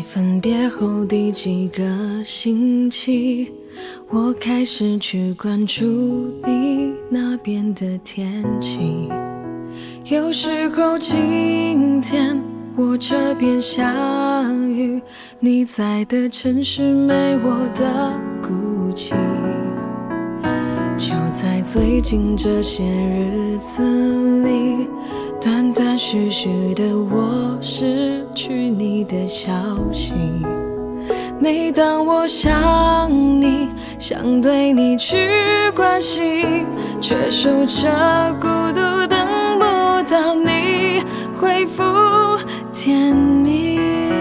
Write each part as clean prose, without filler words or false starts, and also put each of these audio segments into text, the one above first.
分别后第几个星期，我开始去关注你那边的天气。有时候晴天，我这边下雨，你在的城市没我的孤寂。就在最近这些日子里，断断续续的我失去你的消息。每当我想你，想对你去关心，却守着孤独，等不到你回复甜蜜。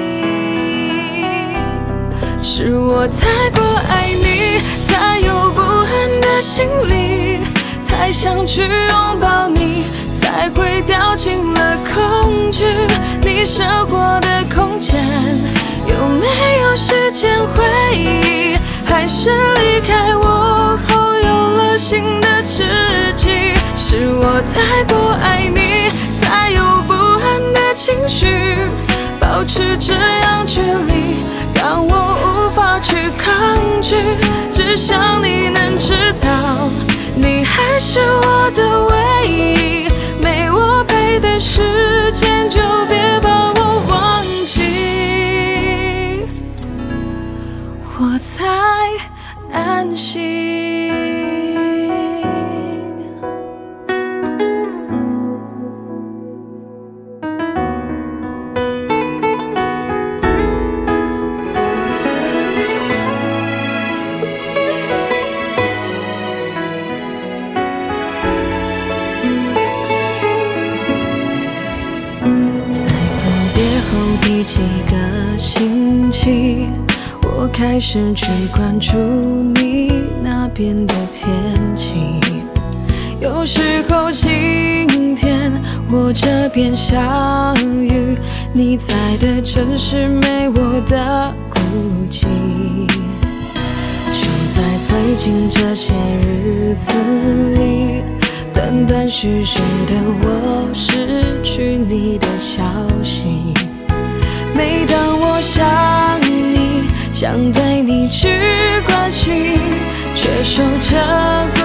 是我太过爱你，才有不安的心理，太想去拥抱你，才会掉进了恐惧。你生活的空间有没有时间回忆，还是离开我后有了新的知己？是我太过爱你，才有不安的情绪，保持这样距离，让我无法去抗拒。只想你能知道，你还是我的唯一，没我陪的时间就别把我忘记，我才安心。第几个星期，我开始去关注你那边的天气。有时候晴天，我这边下雨，你在的城市没我的孤寂。就在最近这些日子里，断断续续的我失去你的消息。每当我想你，想对你去关心，却守着